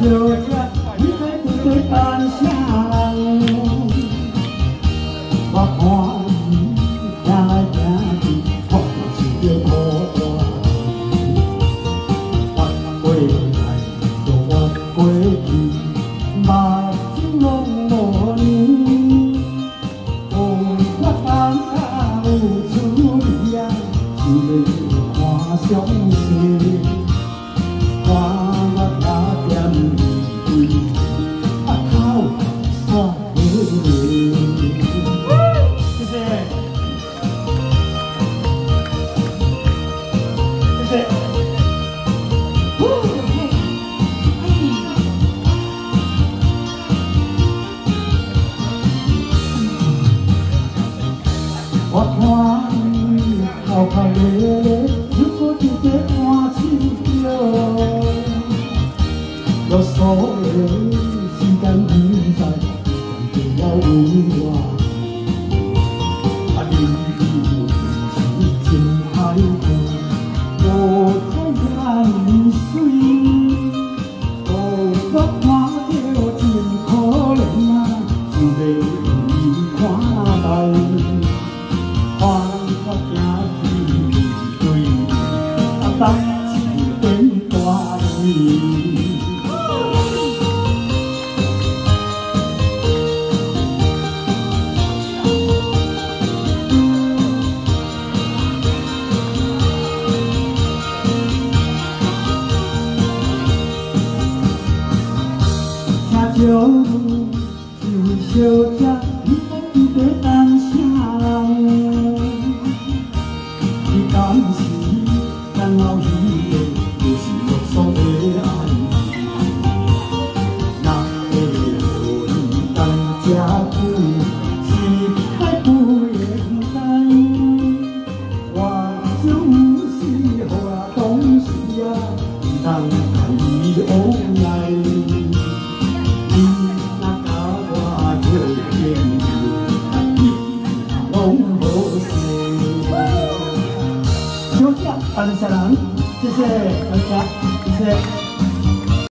这，你该不对干啥人？我看你行来行去，我就是要孤单。翻过来，又翻过去，目睭拢无呢。哦，我感觉有出息啊，是要看详细。 我看你头壳咧咧，又搁一个换手表，约所有时间现在就要有我。啊，你是真海阔，无太阳水，哦，我看着真可怜啊，想要你看待。 当一片大地，听着就小只，你讲你在等啥人？你敢是？ 等候彼个就是落霜的爱，哪会互你等这久？是太不应该。我总是予我当时啊，唔通甲伊往来。你若甲我做朋友，你拢好势。就这样，感谢人，谢谢大家，谢谢。